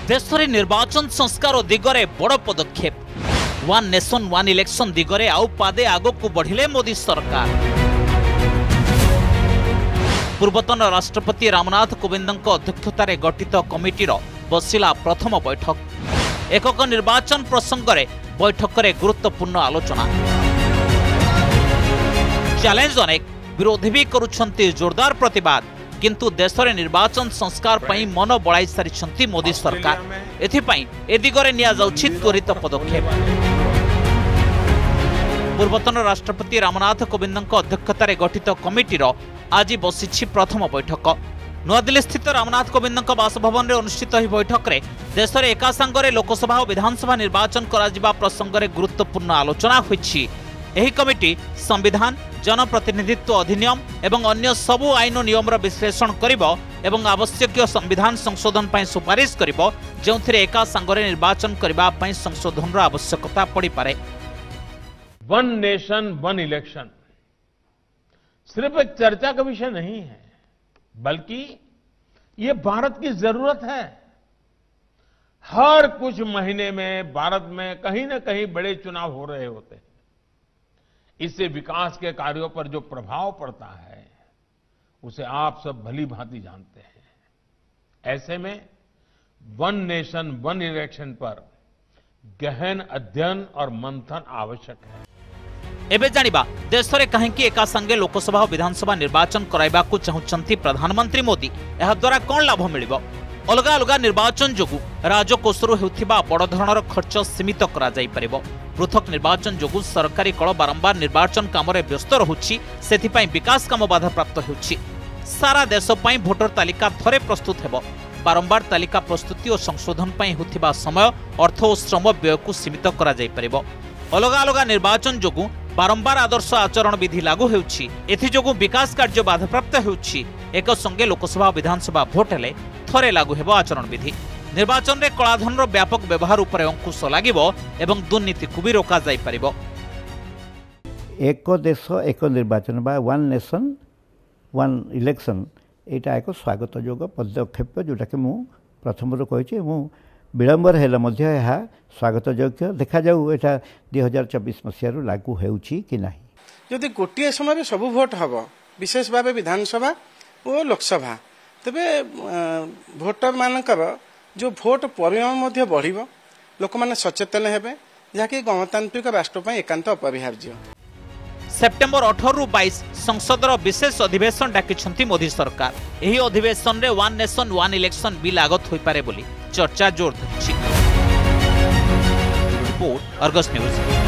देश में निर्वाचन संस्कार दिगरे बड़ पदक्षेप वन नेशन वन इलेक्शन दिगरे आउ पादे आग को बढ़िले मोदी सरकार। पूर्वतन राष्ट्रपति रामनाथ कोविंद अध्यक्षतार गठित कमिटीर बसिला प्रथम बैठक। एकक निर्वाचन प्रसंग में बैठक में गुरुत्वपूर्ण आलोचना। चैलेंज अनेक, विरोधी भी करुछंती जोरदार प्रतिवाद, किंतु देश में निर्वाचन संस्कार पई मन बड़ाई सारी मोदी सरकार। एथिपाई ए दिगरे निया जाउछि त्वरित पदक्षेप। पूर्वतन राष्ट्रपति रामनाथ कोविंद अध्यक्षतार गठित कमिटीर आज बसिछि प्रथम बैठक। नुआदिल्ली स्थित रामनाथ कोविंद बासभवन में अनुष्ठित ही बैठक में देश में एका संगे लोकसभा और विधानसभा निर्वाचन करा प्रसंग में गुरुत्वपूर्ण आलोचना होइछि। एही कमिटी संविधान, जनप्रतिनिधित्व अधिनियम एवं अन्य सबु आईन नियम विश्लेषण करिबो एवं आवश्यक संविधान संशोधन पई सुपारिश करिबो, जेउथिरे एका संगरे निर्वाचन करिबा पई संशोधन आवश्यकता पड़ी पारे। वन नेशन वन इलेक्शन सिर्फ एक चर्चा का विषय नहीं है, बल्कि ये भारत की जरूरत है। हर कुछ महीने में भारत में कहीं न कहीं बड़े चुनाव हो रहे होते हैं। इससे विकास के कार्यों पर जो प्रभाव पड़ता है उसे आप सब भली भांति जानते हैं। ऐसे में वन नेशन वन इलेक्शन पर गहन अध्ययन और मंथन आवश्यक है। एबे जानिबा देश में कहीं एका संगे लोकसभा और विधानसभा निर्वाचन कराइबा को चाहुचंती प्रधानमंत्री मोदी। एहा द्वारा कौन लाभ मिलिबो? अलग अलग निर्वाचन जोगु राजकोषरु हेउथिबा बड़ धरणर खर्च सीमित करा जाई परिबो। पृथक निर्वाचन जोगु सरकारी कल बारंबार निर्वाचन काम रे व्यस्त रहुछि, सेथिपाई विकास काम बाधाप्राप्त हेउछि। सारा देश पई भोटर तालिका थरे प्रस्तुत हेबो। बारंबार तालिका प्रस्तुति और संशोधन पई होथिबा समय, अर्थ और श्रम व्यय को सीमित करा जाई परिबो। अलग अलग निर्वाचन जोगु बारंबार आदर्श आचरण विधि लागू हेउछि। एथि जोगु विकास कार्य बाधाप्राप्त हेउछि। एक संगे लोकसभा विधानसभा भोट हेले थरे लागू हेबो आचरण विधि। निर्वाचन रे कलाधनर व्यापक व्यवहार उपर अंकुश लागिबो एवं दुर्नीति को भी रोका जाई परिबो। एक देश एक निर्वाचन बा वन नेशन वन इलेक्शन एटा एक स्वागत जोग पदक्षेप, जोटा कि मु प्रथम कही विलंबर हेले मध्य यह स्वागत योग्य। देखा जाऊ एटा 2024 मसीह लागू हेउछि कि नाही। यदि गोटे समय सबु भोट हम विशेष भाव विधानसभा और लोकसभा, तेबे भोटर मानकर जो भोट परिमाण बढ़िबो, लोक माने सचेतन हेबे, जहाँकि गणतांत्रिक राष्ट्र पई एकांत अपरिहार्य। सेप्टेम्बर 18 रु 22 संसदर विशेष अधिवेशन डाकिछंती मोदी सरकार। एही अधिवेशन रे one nation one election bill आगत होई पारे बोली चर्चा जोर धरिछि। Report Argus news.